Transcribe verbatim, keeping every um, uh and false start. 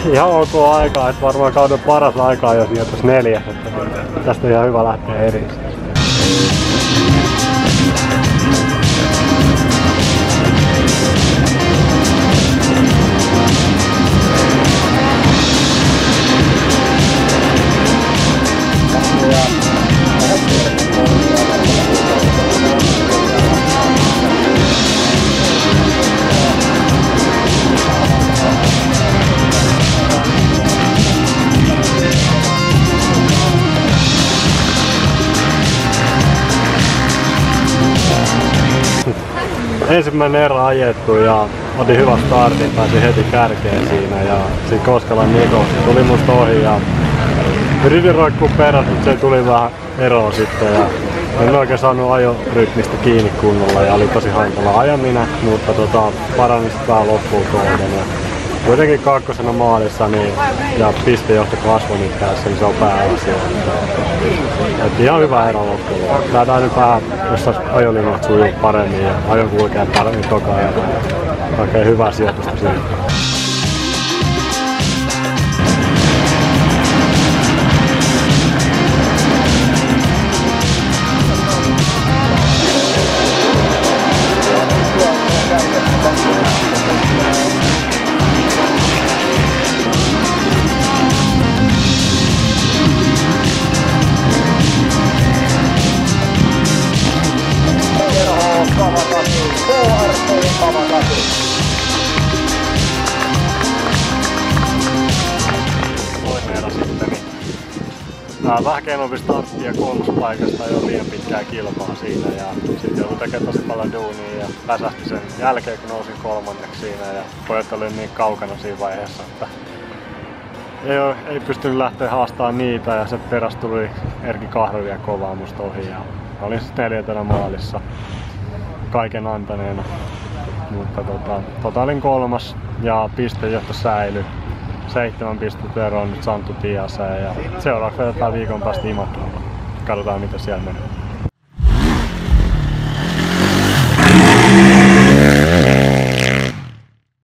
ihan ok aikaa, että varmaan kauden paras aikaa, jos jätäis neljäs. Että tästä on ihan hyvä lähteä eri. Ensimmäinen erä ajettu ja otin hyvän startin, pääsin heti kärkeen siinä ja siinä Koskalan Niko tuli musta ohi ja yritin roikkuu perässä, mutta se tuli vähän eroa sitten ja en oikein saanut ajorytmistä kiinni kunnolla ja oli tosi hankala ajaminen, mutta tota, paranin sitten vähän loppuun kohden. Kuitenkin kakkosena maalissa niin, ja pistejohto kasvoi nyt tässä, niin se on pääasia. Et ihan hyvä ero loppuun. Tää nyt vähän, jos ajolinjat sujuu paremmin ja ajon kulkee paremmin koko ajan. Oikein hyvää sijoitusta siitä. Vähän keinompi startti ja kolmospaikasta ei ole liian pitkää kilpaa siinä ja sitten joutui tekemään tosi paljon duunia ja väsähti sen jälkeen kun nousin kolmanneksi siinä ja pojat oli niin kaukana siinä vaiheessa, että ei, ole, ei pystynyt lähteä haastamaan niitä ja se peräs tuli Erkki Kahvi vielä kovaa musta ohi ja olin sitten neljäntenä maalissa kaiken antaneena, mutta tota, totaalin kolmas ja pistejohto säilyi. Seitsemän pistettä eroa nyt Santtu Tiaseen ja seuraavaksi vedetään viikon päästä Imatralla. Katsotaan mitä siellä menee.